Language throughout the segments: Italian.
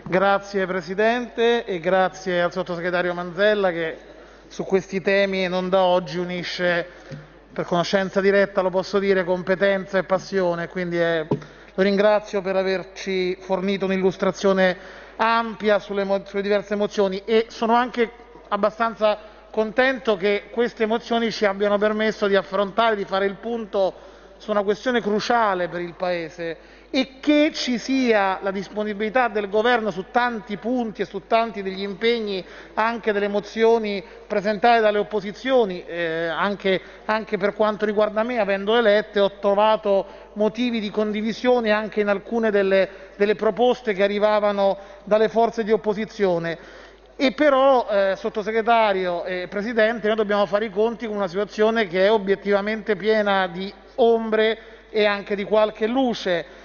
Grazie Presidente e grazie al Sottosegretario Manzella che su questi temi non da oggi unisce, per conoscenza diretta lo posso dire, competenza e passione, quindi lo ringrazio per averci fornito un'illustrazione ampia sulle diverse mozioni e sono anche abbastanza contento che queste mozioni ci abbiano permesso di affrontare, di fare il punto su una questione cruciale per il Paese e che ci sia la disponibilità del Governo su tanti punti e su tanti degli impegni, anche delle mozioni presentate dalle opposizioni, anche per quanto riguarda me, avendole lette, ho trovato motivi di condivisione anche in alcune delle proposte che arrivavano dalle forze di opposizione. E però, Sottosegretario e Presidente, noi dobbiamo fare i conti con una situazione che è obiettivamente piena di ombre e anche di qualche luce.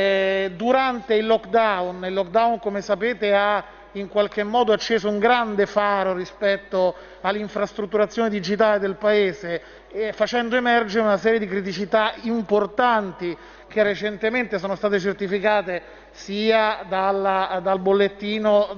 Durante il lockdown come sapete ha in qualche modo acceso un grande faro rispetto all'infrastrutturazione digitale del Paese, facendo emergere una serie di criticità importanti che recentemente sono state certificate sia dal bollettino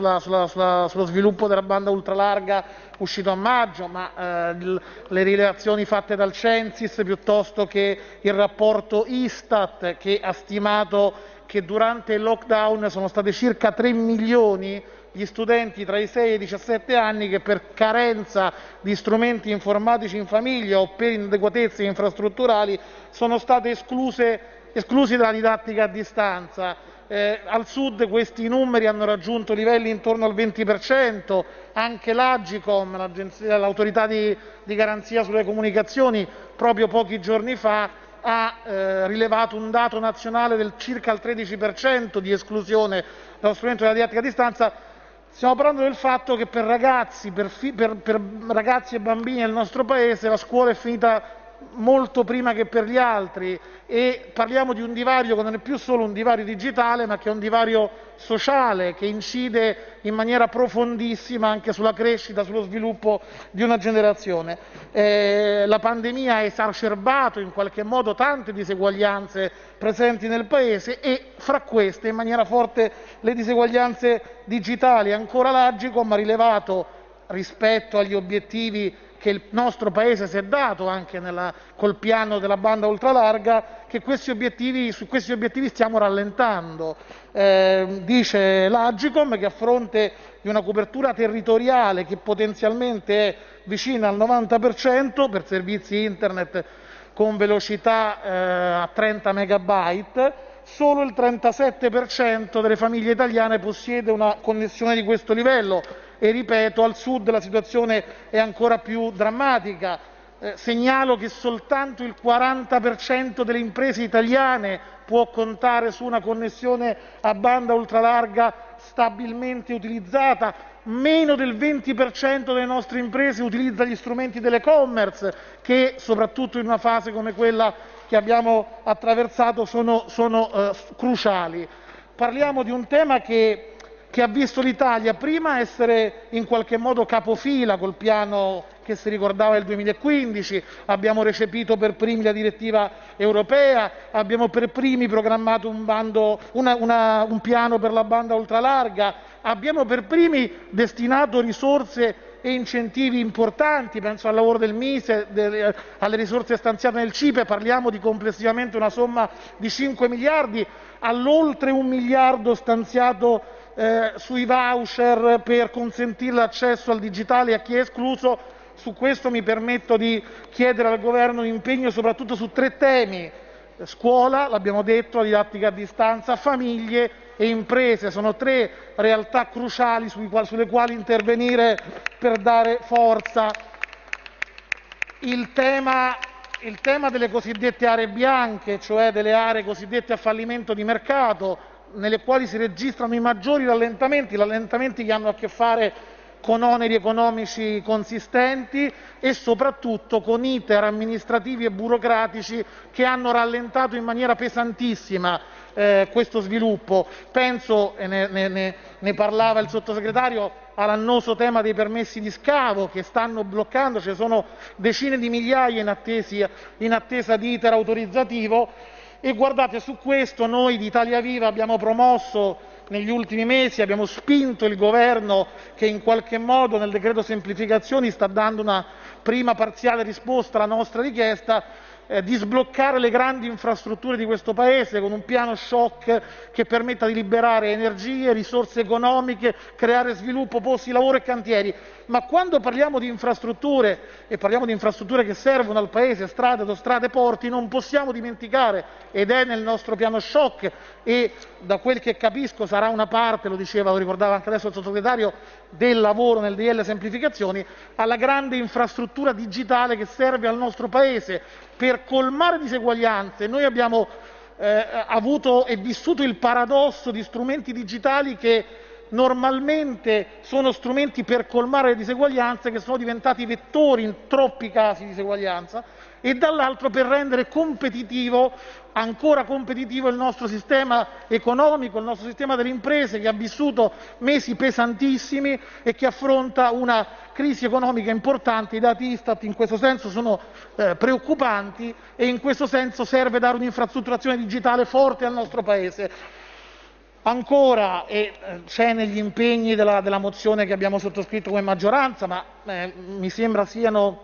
sullo sviluppo della banda ultralarga uscito a maggio, ma le rilevazioni fatte dal Censis piuttosto che il rapporto Istat che ha stimato che durante il lockdown sono state circa 3 milioni gli studenti tra i 6 e i 17 anni che per carenza di strumenti informatici in famiglia o per inadeguatezze infrastrutturali sono state esclusi dalla didattica a distanza. Al sud questi numeri hanno raggiunto livelli intorno al 20%, anche l'Agcom, l'autorità di garanzia sulle comunicazioni, proprio pochi giorni fa ha rilevato un dato nazionale del circa il 13% di esclusione dallo strumento della didattica a distanza. Stiamo parlando del fatto che per ragazzi e bambini nel nostro Paese la scuola è finita molto prima che per gli altri e parliamo di un divario che non è più solo un divario digitale ma che è un divario sociale che incide in maniera profondissima anche sulla crescita, sullo sviluppo di una generazione. La pandemia ha esacerbato in qualche modo tante diseguaglianze presenti nel Paese e fra queste in maniera forte le diseguaglianze digitali. Ancora l'Agcom ha rilevato rispetto agli obiettivi che il nostro Paese si è dato anche col piano della banda ultralarga, che su questi obiettivi stiamo rallentando. Dice l'Agcom che a fronte di una copertura territoriale che potenzialmente è vicina al 90% per servizi internet con velocità a 30 megabyte, solo il 37% delle famiglie italiane possiede una connessione di questo livello e ripeto, al sud la situazione è ancora più drammatica. Segnalo che soltanto il 40% delle imprese italiane può contare su una connessione a banda ultralarga stabilmente utilizzata, meno del 20% delle nostre imprese utilizza gli strumenti dell'e-commerce che soprattutto in una fase come quella che abbiamo attraversato sono cruciali. Parliamo di un tema che ha visto l'Italia prima essere in qualche modo capofila col piano che si ricordava del 2015, abbiamo recepito per primi la direttiva europea, abbiamo per primi programmato un piano per la banda ultralarga, abbiamo per primi destinato risorse e incentivi importanti, penso al lavoro del Mise, alle risorse stanziate nel CIPE, parliamo di complessivamente una somma di 5 miliardi, all'oltre 1 miliardo stanziato sui voucher per consentire l'accesso al digitale a chi è escluso. Su questo mi permetto di chiedere al Governo un impegno soprattutto su 3 temi: scuola, l'abbiamo detto, la didattica a distanza, famiglie e imprese. Sono 3 realtà cruciali sulle quali intervenire per dare forza. Il tema delle cosiddette aree bianche, cioè delle aree cosiddette a fallimento di mercato, nelle quali si registrano i maggiori rallentamenti che hanno a che fare con oneri economici consistenti e soprattutto con iter amministrativi e burocratici che hanno rallentato in maniera pesantissima questo sviluppo. Penso, e ne parlava il Sottosegretario, all'annoso tema dei permessi di scavo che stanno bloccando, ci sono decine di migliaia in attesa di iter autorizzativo. E guardate, su questo noi di Italia Viva abbiamo promosso negli ultimi mesi, abbiamo spinto il governo che in qualche modo nel decreto semplificazioni sta dando una prima parziale risposta alla nostra richiesta, di sbloccare le grandi infrastrutture di questo Paese con un piano shock che permetta di liberare energie, risorse economiche, creare sviluppo, posti di lavoro e cantieri. Ma quando parliamo di infrastrutture, e parliamo di infrastrutture che servono al Paese, strade, autostrade, porti, non possiamo dimenticare, ed è nel nostro piano shock e da quel che capisco sarà una parte, lo ricordava anche adesso il Sottosegretario, del lavoro nel DL semplificazioni, alla grande infrastruttura digitale che serve al nostro Paese per colmare diseguaglianze. Noi abbiamo avuto e vissuto il paradosso di strumenti digitali che normalmente sono strumenti per colmare le diseguaglianze, che sono diventati vettori in troppi casi di diseguaglianza, e dall'altro per rendere competitivo, ancora competitivo, il nostro sistema economico, il nostro sistema delle imprese, che ha vissuto mesi pesantissimi e che affronta una crisi economica importante. I dati Istat in questo senso sono preoccupanti e in questo senso serve dare un'infrastrutturazione digitale forte al nostro Paese. Ancora, c'è negli impegni della mozione che abbiamo sottoscritto come maggioranza, ma mi sembra siano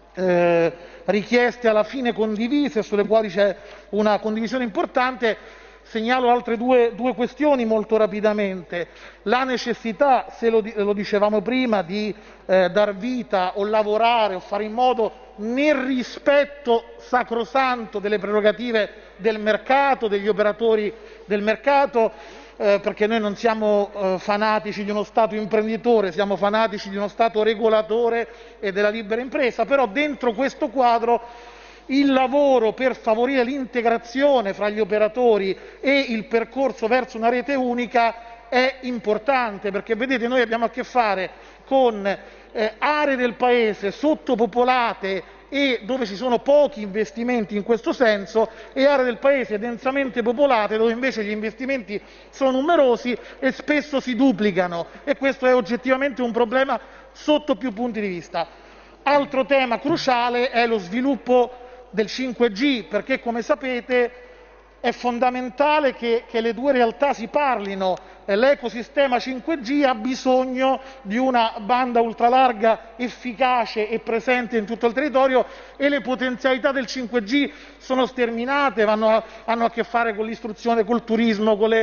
richieste alla fine condivise, sulle quali c'è una condivisione importante. Segnalo altre due questioni molto rapidamente. La necessità, lo dicevamo prima, di dar vita o lavorare o fare in modo, nel rispetto sacrosanto delle prerogative del mercato, degli operatori del mercato, perché noi non siamo fanatici di uno Stato imprenditore, siamo fanatici di uno Stato regolatore e della libera impresa, però dentro questo quadro il lavoro per favorire l'integrazione fra gli operatori e il percorso verso una rete unica è importante, perché vedete, noi abbiamo a che fare con aree del Paese sottopopolate e dove ci sono pochi investimenti in questo senso, e aree del Paese densamente popolate dove invece gli investimenti sono numerosi e spesso si duplicano, e questo è oggettivamente un problema sotto più punti di vista. Altro tema cruciale è lo sviluppo del 5G, perché come sapete è fondamentale che le due realtà si parlino. L'ecosistema 5G ha bisogno di una banda ultralarga efficace e presente in tutto il territorio, e le potenzialità del 5G sono sterminate, hanno a che fare con l'istruzione, col turismo, con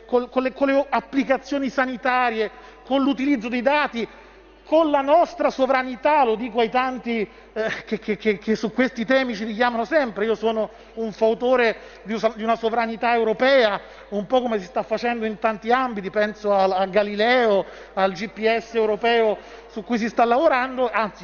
le applicazioni sanitarie, con l'utilizzo dei dati, con la nostra sovranità. Lo dico ai tanti che su questi temi ci richiamano sempre. Io sono un fautore di una sovranità europea, un po' come si sta facendo in tanti ambiti, penso a Galileo, al GPS europeo su cui si sta lavorando, anzi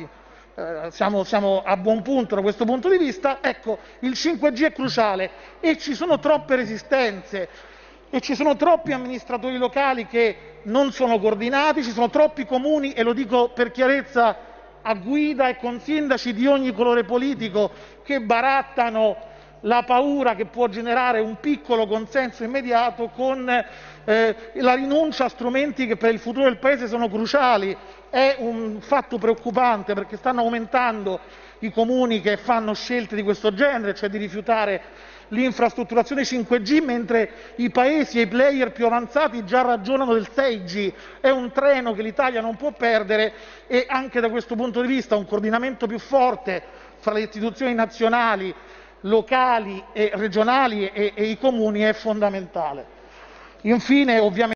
siamo a buon punto da questo punto di vista. Ecco, il 5G è cruciale e ci sono troppe resistenze e ci sono troppi amministratori locali che non sono coordinati, ci sono troppi comuni, e lo dico per chiarezza a guida e con sindaci di ogni colore politico, che barattano la paura che può generare un piccolo consenso immediato con la rinuncia a strumenti che per il futuro del Paese sono cruciali. È un fatto preoccupante, perché stanno aumentando i comuni che fanno scelte di questo genere, cioè di rifiutare l'infrastrutturazione 5G, mentre i paesi e i player più avanzati già ragionano del 6G. È un treno che l'Italia non può perdere, e anche da questo punto di vista un coordinamento più forte fra le istituzioni nazionali, locali e regionali e i comuni è fondamentale. Infine, ovviamente